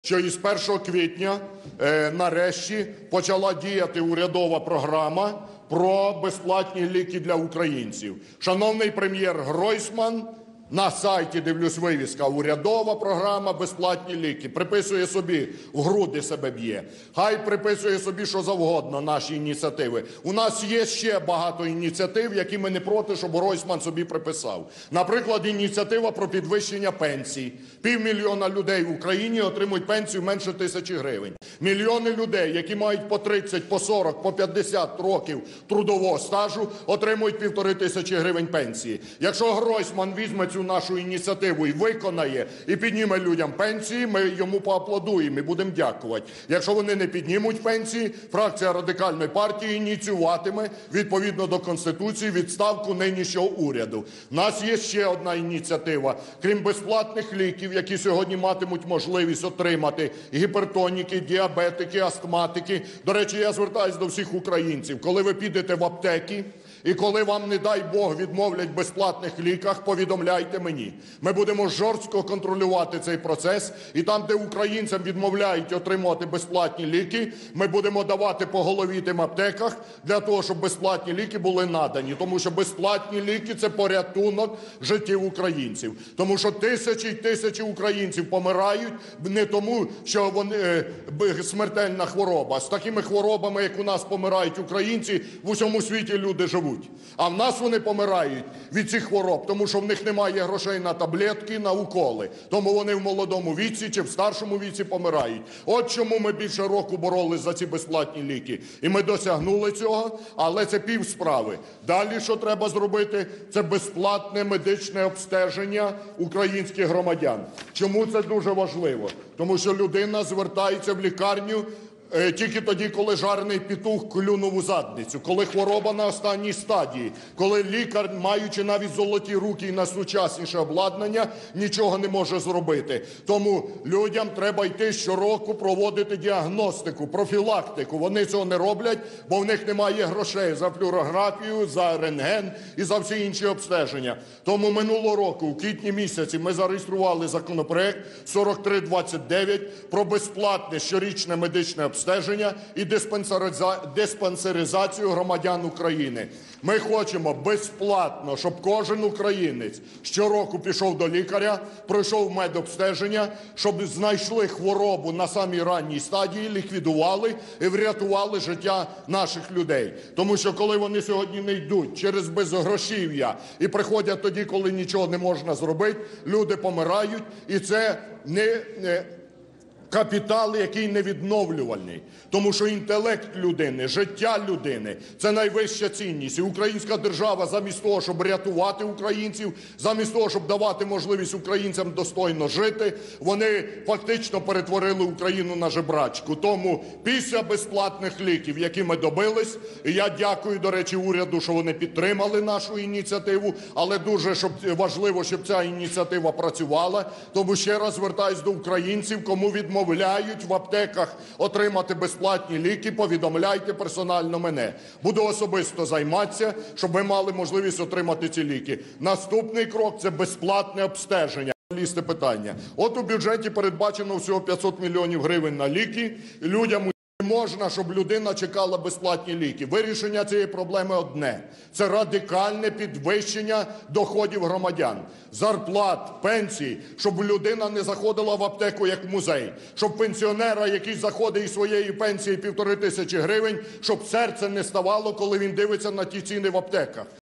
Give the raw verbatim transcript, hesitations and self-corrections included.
Що із першого квітня е, нарешті почала діяти урядова програма про безплатні ліки для українців. Шановний прем'єр Гройсман, на сайті, дивлюсь, вивіска: урядова програма безплатні ліки. Приписує собі, в груди себе б'є. Хай приписує собі що завгодно наші ініціативи. У нас є ще багато ініціатив, які ми не проти, щоб Гройсман собі приписав. Наприклад, ініціатива про підвищення пенсій. Півмільйона людей в Україні отримують пенсію менше тисячі гривень. Мільйони людей, які мають по тридцять, по сорок, по п'ятдесят років трудового стажу, отримують півтори тисячі гривень пенсії. Якщо Гройсман візьме цю нашу ініціативу і виконає, і підніме людям пенсії, ми йому поаплодуємо і будемо дякувати. Якщо вони не піднімуть пенсії, фракція Радикальної партії ініціюватиме, відповідно до Конституції, відставку нинішнього уряду. У нас є ще одна ініціатива. Крім безплатних ліків, які сьогодні матимуть можливість отримати гіпертоніки, діабетики, астматики. До речі, я звертаюся до всіх українців. Коли ви підете в аптеки, і коли вам, не дай Бог, відмовлять в безплатних ліках, повідомляйте мені. Ми будемо жорстко контролювати цей процес. І там, де українцям відмовляють отримувати безплатні ліки, ми будемо давати по голові тим аптеках для того, щоб безплатні ліки були надані. Тому що безплатні ліки – це порятунок життів українців. Тому що тисячі й тисячі українців помирають не тому, що вони е, смертельна хвороба. З такими хворобами, як у нас помирають українці, в усьому світі люди живуть. А в нас вони помирають від цих хвороб, тому що в них немає грошей на таблетки, на уколи. Тому вони в молодому віці чи в старшому віці помирають. От чому ми більше року боролись за ці безплатні ліки. І ми досягнули цього, але це пів справи. Далі що треба зробити? Це безплатне медичне обстеження українських громадян. Чому це дуже важливо? Тому що людина звертається в лікарню тільки тоді, коли жарений петух клюнув у задницю, коли хвороба на останній стадії, коли лікар, маючи навіть золоті руки і найсучасніше обладнання, нічого не може зробити. Тому людям треба йти щороку проводити діагностику, профілактику. Вони цього не роблять, бо в них немає грошей за флюорографію, за рентген і за всі інші обстеження. Тому минулого року, у квітні місяці, ми зареєстрували законопроект сорок три двадцять дев'ять про безплатне щорічне медичне обстеження обстеження і диспансеризацію громадян України. Ми хочемо безплатно, щоб кожен українець щороку пішов до лікаря, пройшов медобстеження, щоб знайшли хворобу на самій ранній стадії, ліквідували і врятували життя наших людей. Тому що коли вони сьогодні не йдуть через безгрошів'я і приходять тоді, коли нічого не можна зробити, люди помирають, і це не... не капітал, який невідновлювальний. Тому що інтелект людини, життя людини – це найвища цінність. І українська держава замість того, щоб рятувати українців, замість того, щоб давати можливість українцям достойно жити, вони фактично перетворили Україну на жебрачку. Тому після безплатних ліків, які ми добились, і я дякую, до речі, уряду, що вони підтримали нашу ініціативу, але дуже щоб, важливо, щоб ця ініціатива працювала. Тому ще раз звертаюсь до українців, кому відмовляють Відмовляють в аптеках отримати безплатні ліки, повідомляйте персонально мене. Буду особисто займатися, щоб ви мали можливість отримати ці ліки. Наступний крок – це безплатне обстеження. Лізьте питання. От у бюджеті передбачено всього п'ятсот мільйонів гривень на ліки. Людям не можна, щоб людина чекала безплатні ліки. Вирішення цієї проблеми одне – це радикальне підвищення доходів громадян. Зарплат, пенсій, щоб людина не заходила в аптеку, як в музей. Щоб пенсіонера, який заходить із своєї пенсії півтори тисячі гривень, щоб серце не ставало, коли він дивиться на ті ціни в аптеках.